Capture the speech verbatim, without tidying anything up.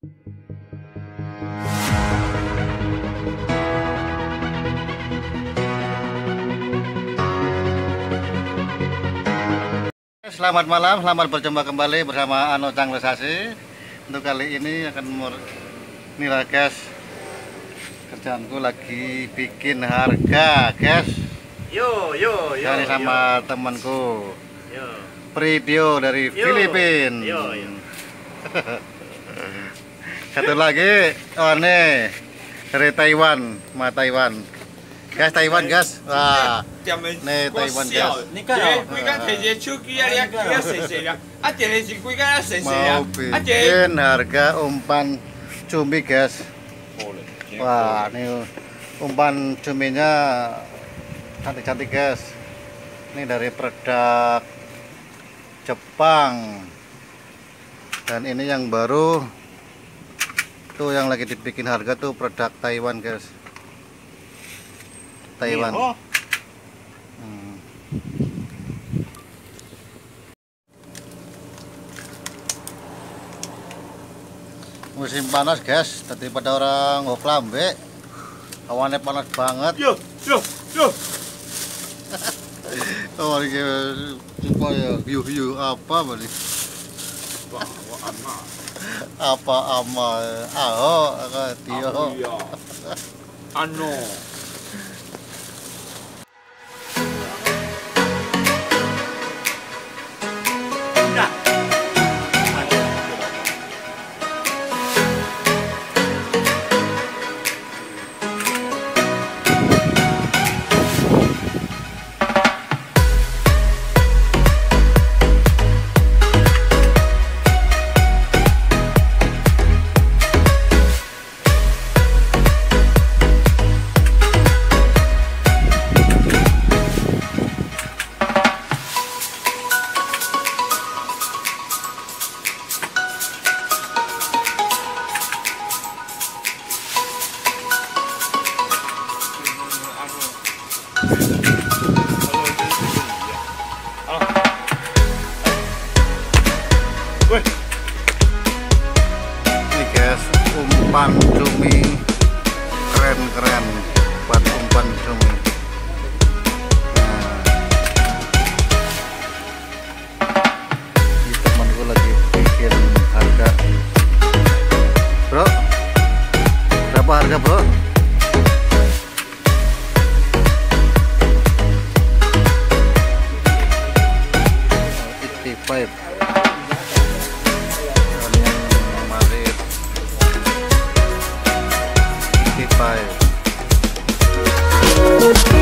Selamat malam, selamat berjumpa kembali bersama Ano Chang Lesasi. Untuk kali ini akan nilai guys, kerjaanku lagi bikin harga guys. Yo yo yo. Ini sama yo. temanku. Yo. Pridio dari Yo. Filipina. Yo yo. Satu lagi, oh nih dari Taiwan, ma Taiwan. Guys, Taiwan guys. Wah. nih Taiwan guys. Mau bikin harga umpan cumi guys. Wah, ini umpan cuminya cantik-cantik guys. Ini dari produk Jepang. Dan ini yang baru tuh yang lagi dibikin harga tuh produk Taiwan guys. Taiwan. Hmm. Musim panas guys, daripada orang ngoplambe, awannya panas banget. Yo yo yo. Oh ini apa ya, hiu-hiu apa balik? Wah wah ama. Apa ama? Aho, Tio. Ano. Ini guys, umpan cumi keren-keren buat umpan cumi. Nah, ini temanku lagi bikin harga. Bro, berapa harga bro? eighty-five. Five.